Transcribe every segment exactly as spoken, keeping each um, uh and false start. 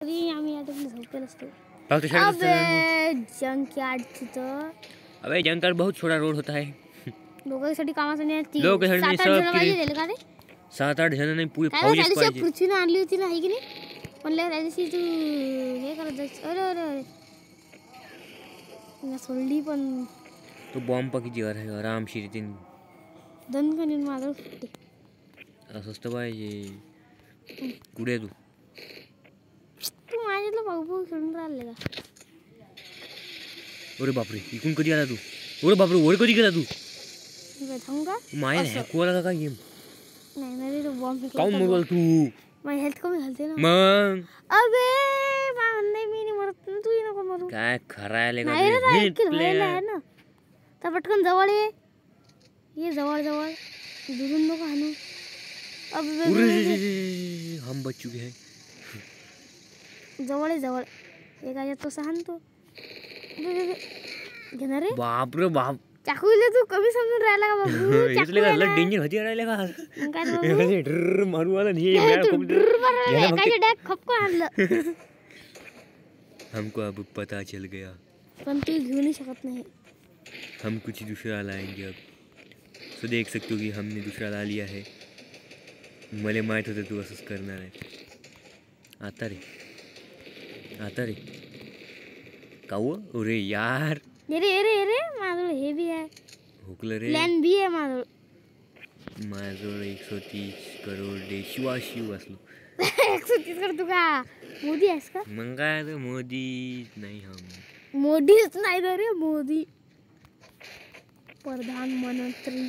तरी आम्ही आता झोपेल असतो। अबे जंकयार्ड तिथं अबे जंकयार्ड बहुत छोटा रोड होता है। लोकांसाठी कामाचं नाही ती लोकांसाठी सात आठ जण पाहिजे त्याला का रे सात आठ जण नाही पुरी फौज पाहिजे। पृथ्वीने आणली होती ना आहे की नाही म्हणलं त्या दिवशी तू हे करत जायचं अरे अरे अरे ना सोडली पण तो बॉम्ब पकी आहे आरामशीर तीन दणकन मारून फुटते असं पाहिजे। कुठे तू तू माझ्यातला भाऊ भाऊ खेळून राहिले का? अरे बापरे इकडून कधी आला तू? अरे बापरे वर कधी गेला तू? थांब का माया हॅक वाला का गेम नाही नाही तो बॉम्ब फेकला काऊन मरवल तू? माझी हेल्थ कमी झालते ना मग अबे नाही मी नाही मरत तू नको मरू काय खरायले का नाही रे ना तर पटकन जवळ ये ये जवळ जवळ दुरून नको हाणू अबे हम बच चुके हैं जवळ आहे जवळ एक आहे तो हाणतो घेणार रे बाप रे बाप चाकूले तू कमी समजून राहिला का बाबू इतले का लट डेंजर होती राहिले का मग काय बाबू ड्र मारू वाला नहीं है काय डॅक खपको आणलं हमको अब पता चल गया पण तू घेऊ नाही शकत नाही हम कुछ दूसरा लाएंगे अब तो देख सकते हो कि हमने दूसरा ला लिया है। मले माहित होतं तू असंच करणार आहे। आता रे आता रे काऊ अरे यार अरे अरे अरे माझं हे बी आहे हुकलं रे प्लॅन बी आहे माझं माझं एक सौ तीस करोड दे शिवा शिव असलो एक सौ तीस कर तू का मोदी आहेस का? मग काय तर मोदी नाही हम मोदीच नाही तर रे मोदी प्रधानमंत्री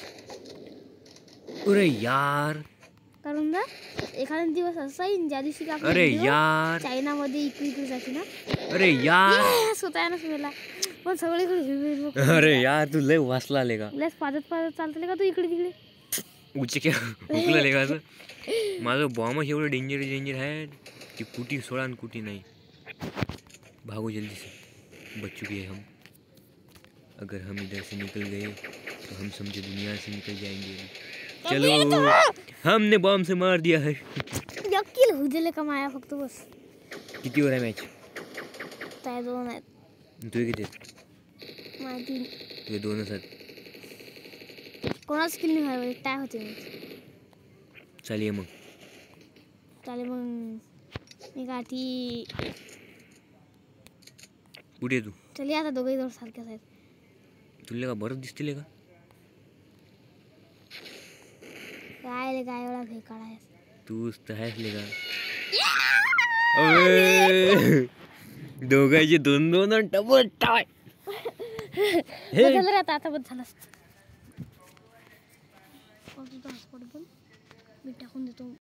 अरे यार कारण ना एखादा दिवस असा येईन ज्या दिवशी का अरे यार चायना मध्ये इकडे इकडे जाते ना अरे यार स्वतः ना सुनेला पण सगळीकडे हिरवे अरे यार तू लय वाचला आले का लस पादत पादत चालतले का तू इकडे तिकडे उच्च क्या हुकलं आले का माझं बॉम्ब एवढं डेंजर डेंजर है कि कुटी सोड़ा न कुटी नहीं। भागो जल्दी से बच चुके हैं हम। अगर हम इधर से निकल गए तो हम समझे दुनिया से निकल जाएंगे। चलो हमने बॉम्ब से मार दिया है। यकील हो जले कमाया फक्त बस किती वर आहे मॅच? काय दोन आहेत तुझे किती आहेत? माझे तीन तुझे दोनच आहेत। कोणाच किल्ली व्हायला काय होते मग चालिये मग चालेल मग मी गाठी कुठे तू? चलिए आता दोघेही जवळ सारखेच आहेत। तुला का बरं दिसतील का? काय रे काय एवढा फेकाळा आहेस तूच तर आहेस ले का? अबे दोघांचे दोन दोन डबल टाय झालं रे आता आता बस झालं मी टाकून देतो